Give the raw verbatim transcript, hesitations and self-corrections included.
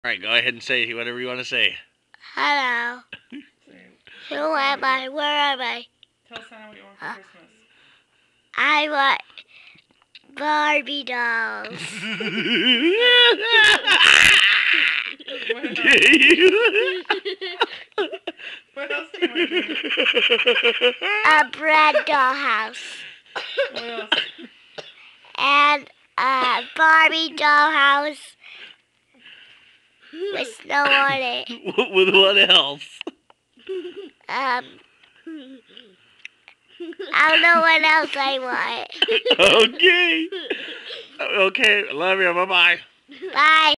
Alright, go ahead and say whatever you want to say. Hello. Who am I? Where am I? Tell Santa what you want for uh, Christmas. I want Barbie dolls. What else do you want to do? A bread dollhouse. What else? And a Barbie dollhouse with snow on it. With what else? Um, I don't know what else I want. Okay. Okay, love you. Bye-bye. Bye.